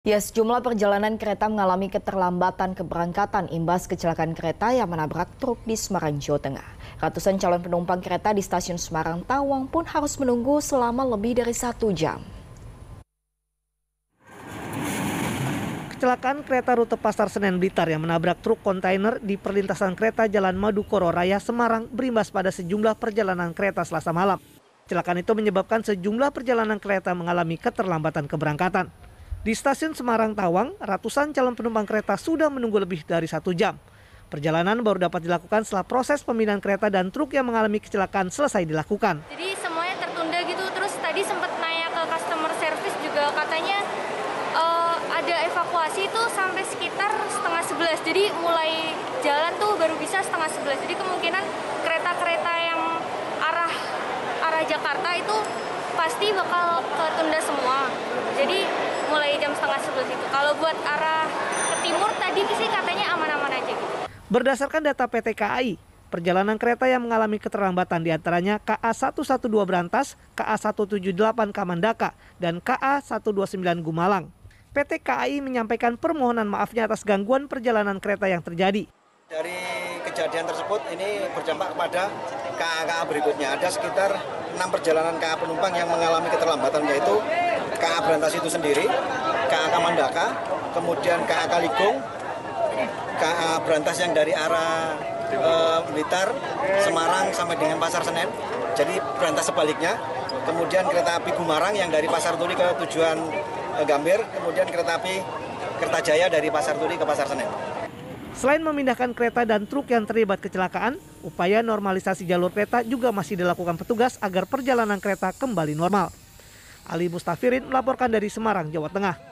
Ya, sejumlah perjalanan kereta mengalami keterlambatan keberangkatan imbas kecelakaan kereta yang menabrak truk di Semarang, Jawa Tengah. Ratusan calon penumpang kereta di stasiun Semarang Tawang pun harus menunggu selama lebih dari 1 jam. Kecelakaan kereta rute Pasar Senen Blitar yang menabrak truk kontainer di perlintasan kereta Jalan Madukoro Raya Semarang berimbas pada sejumlah perjalanan kereta Selasa malam. Kecelakaan itu menyebabkan sejumlah perjalanan kereta mengalami keterlambatan keberangkatan. Di stasiun Semarang Tawang, ratusan calon penumpang kereta sudah menunggu lebih dari 1 jam. Perjalanan baru dapat dilakukan setelah proses pemindahan kereta dan truk yang mengalami kecelakaan selesai dilakukan. Jadi semuanya tertunda gitu, terus tadi sempat nanya ke customer service juga katanya ada evakuasi itu sampai sekitar 10:30. Jadi mulai jalan tuh baru bisa 10:30. Jadi kemungkinan kereta-kereta yang arah Jakarta itu pasti bakal ketunda semua. Jadi mulai jam 10:30 itu. Kalau buat arah ke timur tadi sih katanya aman-aman aja gitu. Berdasarkan data PT KAI, perjalanan kereta yang mengalami keterlambatan diantaranya KA 112 Brantas, KA 178 Kamandaka, dan KA 129 Gumalang. PT KAI menyampaikan permohonan maafnya atas gangguan perjalanan kereta yang terjadi. Dari kejadian tersebut ini berdampak kepada KA-KA berikutnya. Ada sekitar 6 perjalanan KA penumpang yang mengalami keterlambatan, yaitu KA Brantas itu sendiri, KA Kamandaka, kemudian KA Kaligung, KA Brantas yang dari arah Blitar, Semarang sampai dengan Pasar Senen, jadi Brantas sebaliknya, kemudian kereta api Gumarang yang dari Pasar Turi ke tujuan Gambir, kemudian kereta api Kertajaya dari Pasar Turi ke Pasar Senen. Selain memindahkan kereta dan truk yang terlibat kecelakaan, upaya normalisasi jalur kereta juga masih dilakukan petugas agar perjalanan kereta kembali normal. Ali Mustafirin melaporkan dari Semarang, Jawa Tengah.